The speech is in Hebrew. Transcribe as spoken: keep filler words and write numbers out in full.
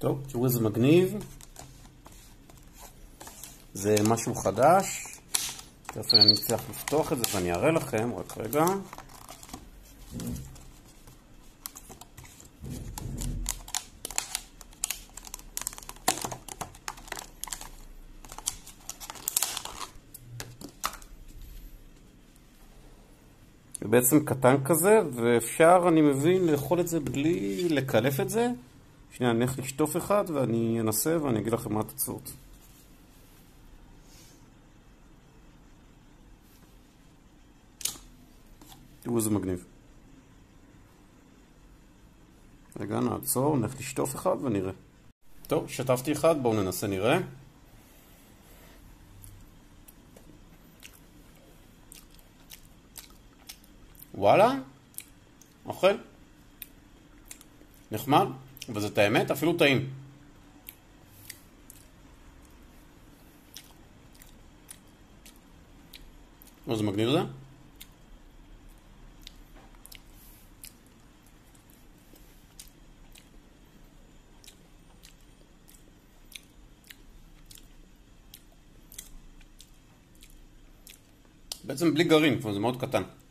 טוב, תראו איזה מגניב. זה משהו חדש. תכף אני אצליח לפתוח את זה ואני אראה לכם, רק רגע. זה בעצם קטן כזה, ואפשר, אני מבין, לאכול את זה בלי לקלף את זה. שנייה, אני הולך לשטוף אחד ואני אנסה ואני אגיד לכם מה התוצאות. תראו איזה מגניב. רגע, נעצור, נלך לשטוף אחד ונראה. טוב, שטפתי אחד, בואו ננסה נראה. וואלה, אוכל. נחמד, וזה את האמת, אפילו טעים. איזה מגניב זה? בעצם בלי גרעין, זה מאוד קטן.